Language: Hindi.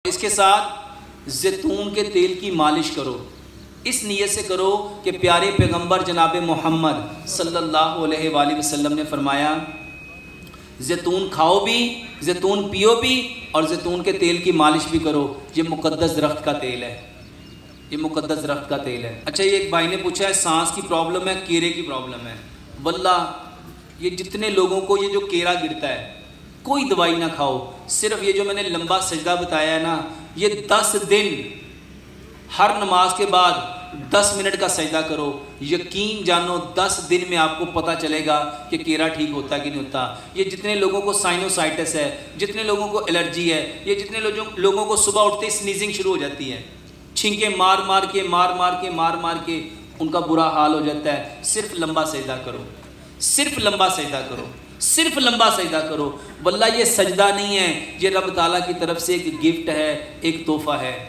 इसके साथ जैतून के तेल की मालिश करो। इस नीयत से करो कि प्यारे पैगंबर जनाब मोहम्मद सल्लल्लाहु अलैहि वसल्लम ने फरमाया, जैतून खाओ भी, जैतून पियो भी और जैतून के तेल की मालिश भी करो। ये मुक़द्दस दरख्त का तेल है, ये मुक़द्दस दरख्त का तेल है। अच्छा, ये एक भाई ने पूछा है सांस की प्रॉब्लम है, कीड़े की प्रॉब्लम है। वल्लाह ये जितने लोगों को ये जो कीड़ा गिरता है, कोई दवाई ना खाओ, सिर्फ ये जो मैंने लंबा सजदा बताया है ना, ये 10 दिन हर नमाज के बाद 10 मिनट का सजदा करो। यकीन जानो 10 दिन में आपको पता चलेगा कि कीड़ा ठीक होता है कि नहीं होता। ये जितने लोगों को साइनोसाइटिस है, जितने लोगों को एलर्जी है, ये जितने लोगों को सुबह उठते ही स्नीजिंग शुरू हो जाती है, छींके मार मार के उनका बुरा हाल हो जाता है। सिर्फ लंबा सजदा करो, सिर्फ लंबा सजदा करो, सिर्फ लंबा सजदा करो। वल्लाह ये सजदा नहीं है, ये रब ताला की तरफ से एक गिफ्ट है, एक तोहफा है।